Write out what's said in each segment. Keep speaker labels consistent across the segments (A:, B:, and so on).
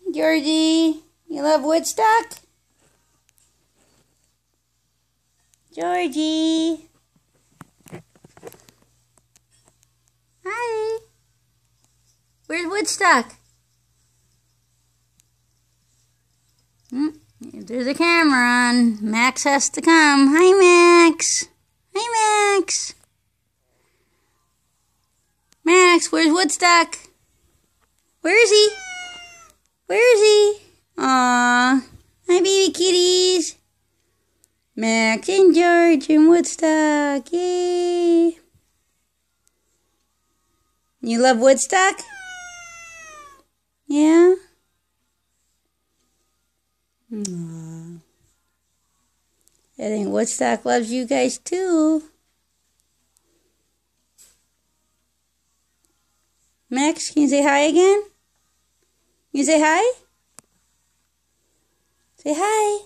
A: Georgie, you love Woodstock? Georgie. Hi. Where's Woodstock? There's a camera on. Max has to come. Hi, Max. Hi, Max. Max, where's Woodstock? Where is he? Where is he? Aww. Hi, baby kitties. Max and George and Woodstock. Yay. You love Woodstock? Yeah? Aww. I think Woodstock loves you guys too. Max, can you say hi again? Can you say hi? Say hi.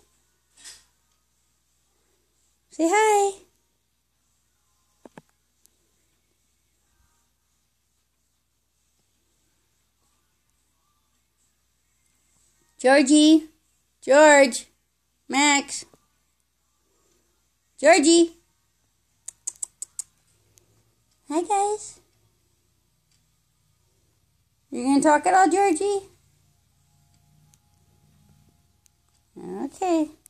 A: Say hi. Georgie. George. Max. Georgie. Hi, guys. You gonna talk at all, Georgie? Okay.